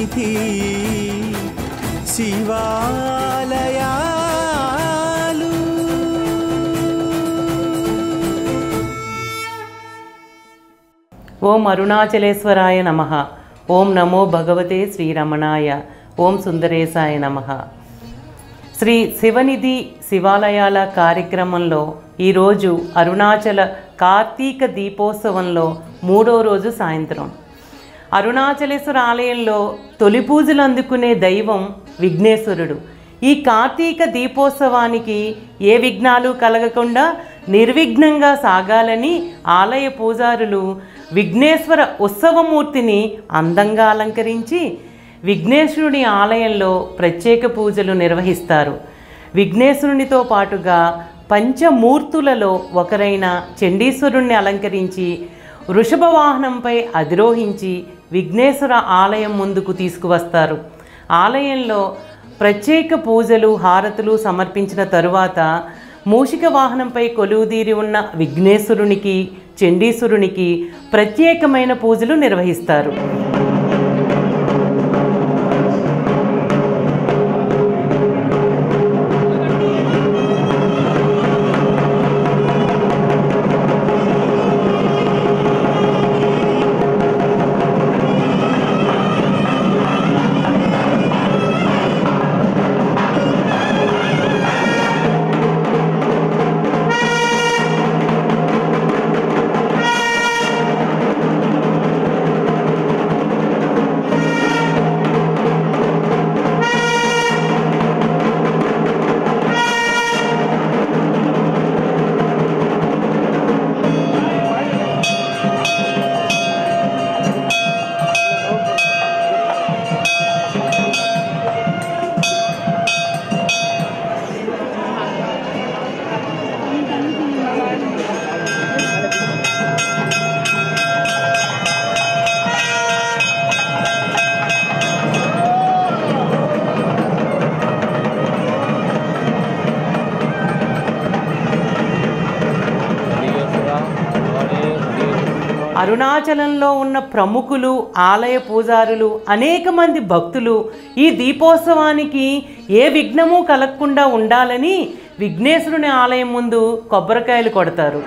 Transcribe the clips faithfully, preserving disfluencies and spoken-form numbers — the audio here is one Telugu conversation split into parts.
సన్నిధి శివాలయాలు. ఓం అరుణాచలేశ్వరాయ నమః. ఓం నమో భగవతే శ్రీరమణాయ. ఓం సుందరేశాయ నమః. శ్రీ శివనిధి శివాలయాల కార్యక్రమంలో ఈరోజు అరుణాచల కార్తీక దీపోత్సవంలో మూడో రోజు సాయంత్రం అరుణాచలేశ్వర ఆలయంలో తొలి పూజలు అందుకునే దైవం విఘ్నేశ్వరుడు. ఈ కార్తీక దీపోత్సవానికి ఏ విఘ్నాలు కలగకుండా నిర్విఘ్నంగా సాగాలని ఆలయ పూజారులు విఘ్నేశ్వర ఉత్సవమూర్తిని అందంగా అలంకరించి విఘ్నేశ్వరుని ఆలయంలో ప్రత్యేక పూజలు నిర్వహిస్తారు. విఘ్నేశ్వరునితో పాటుగా పంచమూర్తులలో ఒకరైన చండీశ్వరుణ్ణి అలంకరించి వృషభ వాహనంపై అధిరోహించి విఘ్నేశ్వర ఆలయం ముందుకు తీసుకువస్తారు. ఆలయంలో ప్రత్యేక పూజలు హారతులు సమర్పించిన తరువాత మూషిక వాహనంపై కొలువుదీరి ఉన్న విఘ్నేశ్వరునికి చండీశ్వరునికి ప్రత్యేకమైన పూజలు నిర్వహిస్తారు. అరుణాచలంలో ఉన్న ప్రముఖులు ఆలయ పూజారులు అనేక మంది భక్తులు ఈ దీపోత్సవానికి ఏ విఘ్నము కలగకుండా ఉండాలని విఘ్నేశ్వరుని ఆలయం ముందు కొబ్బరికాయలు కొడతారు.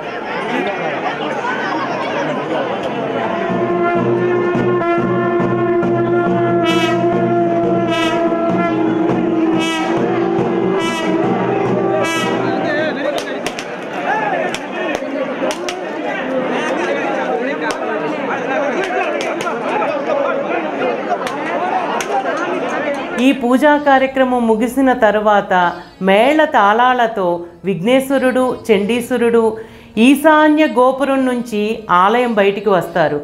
ఈ పూజా కార్యక్రమం ముగిసిన తరువాత మేళ తాళాలతో విఘ్నేశ్వరుడు చండీశ్వరుడు ఈశాన్య గోపురం నుంచి ఆలయం బయటికి వస్తారు.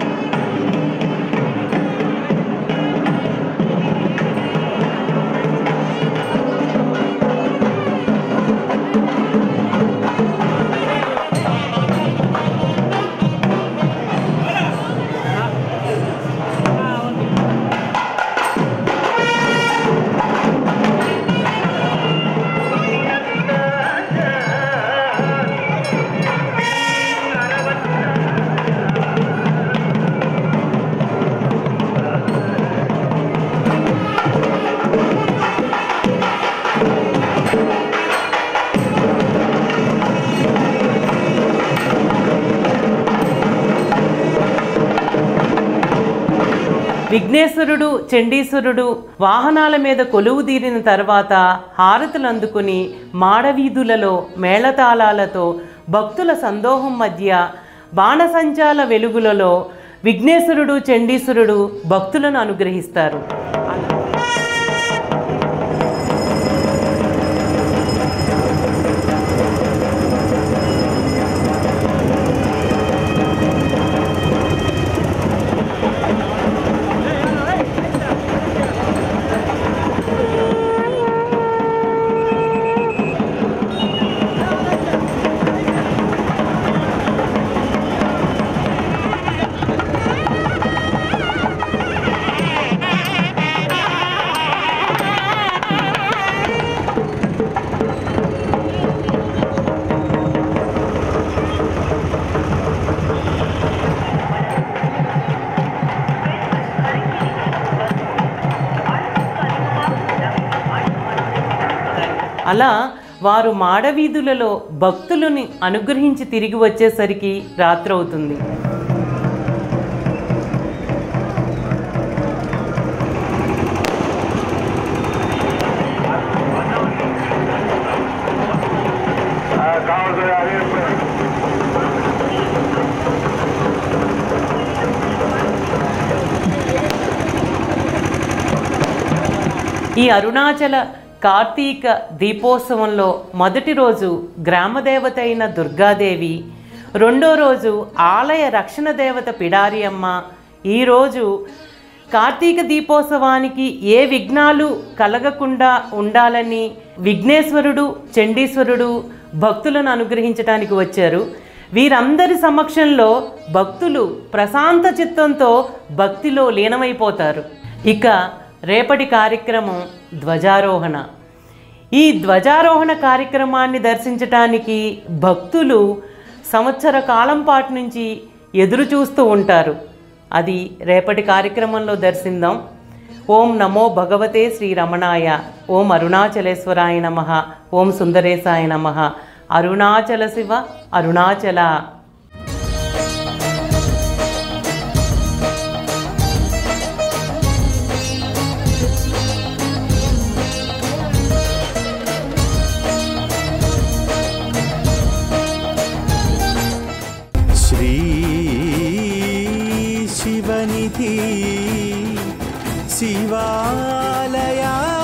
విఘ్నేశ్వరుడు చండీశ్వరుడు వాహనాల మీద కొలువు తీరిన తర్వాత హారతులు అందుకుని మాడవీధులలో మేళతాళాలతో భక్తుల సందోహం మధ్య బాణసంచాల వెలుగులలో విఘ్నేశ్వరుడు చండీశ్వరుడు భక్తులను అనుగ్రహిస్తారు. అలా వారు మాడవీధులలో భక్తులని అనుగ్రహించి తిరిగి వచ్చేసరికి రాత్రవుతుంది. ఈ అరుణాచల కార్తీక దీపోత్సవంలో మొదటి రోజు గ్రామదేవత అయిన దుర్గాదేవి, రెండో రోజు ఆలయ రక్షణ దేవత పిడారి అమ్మ. ఈరోజు కార్తీక దీపోత్సవానికి ఏ విఘ్నాలు కలగకుండా ఉండాలని విఘ్నేశ్వరుడు, చండీశ్వరుడు భక్తులను అనుగ్రహించడానికి వచ్చారు. వీరందరి సమక్షంలో భక్తులు ప్రశాంత చిత్తంతో భక్తిలో లీనమైపోతారు. ఇక రేపటి కార్యక్రమం ధ్వజారోహణ. ఈ ధ్వజారోహణ కార్యక్రమాన్ని దర్శించటానికి భక్తులు సంవత్సర కాలం పాటు నుంచి ఎదురు చూస్తూ ఉంటారు. అది రేపటి కార్యక్రమంలో దర్శిందాం. ఓం నమో భగవతే శ్రీరమణాయ. ఓం అరుణాచలేశ్వరాయ నమః. ఓం సుందరేశాయ నమః. అరుణాచల శివ అరుణాచల. శివనిధి శివాలయా